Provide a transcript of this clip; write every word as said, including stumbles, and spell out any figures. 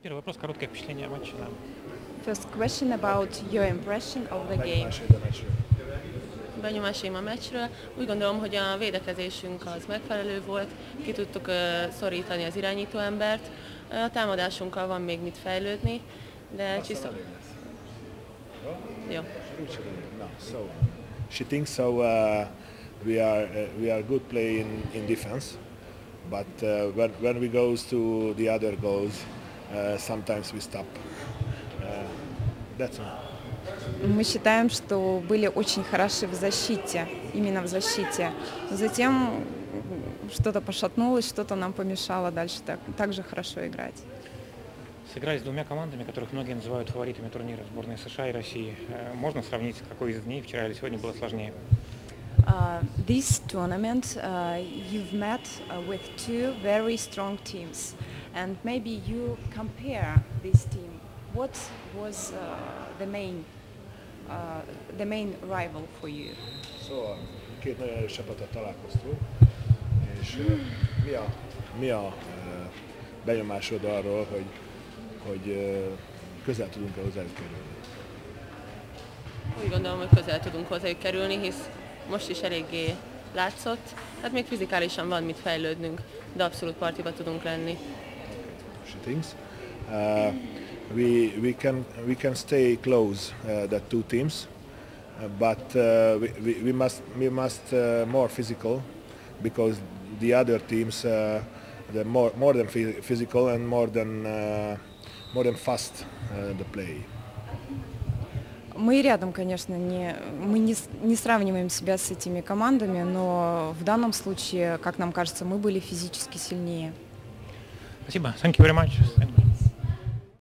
Первый вопрос, kороtkое впечатление о матче. Да. First question about your impression of the game. Benyomásaim a meccsről. Úgy gondolom, hogy a védekezésünk az megfelelő volt, ki tudtuk uh, szorítani az irányítóembert. A támadásunkkal van még mit fejlődni, de csiszol... Jó. So she thinks so. Uh, we are uh, we are good play in, in defense, but uh, when when we goes to the other goals, uh, sometimes we stop. Uh, that's all. Мы считаем, что были очень хороши в защите, именно в защите. Затем что-то пошатнулось, что-то нам помешало дальше так, так же хорошо играть. Сыграли с двумя командами, которых многие называют фаворитами турнира, сборной США и России. Можно сравнить, какой из дней вчера или сегодня было сложнее? Uh, this tournament uh, you've met uh, with two very strong teams, and maybe you compare this team. What was uh, the main uh, the main rival for you? Szóval két nagyon erős csapattal találkoztunk, és uh, mi a, mi a uh, benyomásod arról, hogy, hogy uh, közel tudunk-e hozzájuk kerülni? Úgy gondolom, hogy közel tudunk hozzájuk kerülni, hisz most is eléggé látszott. Hát még fizikálisan van mit fejlődnünk, de abszolút partiba tudunk lenni. She thinks. Uh, we we can we can stay close, uh, the two teams, uh, but uh, we, we we must we must uh, more physical, because the other teams uh, they're more more than physical and more than uh, more than fast uh, the play. Мы рядом, конечно, не, мы не, не сравниваем себя с этими командами, но в данном случае, как нам кажется, мы были физически сильнее. Спасибо. Thank you very much.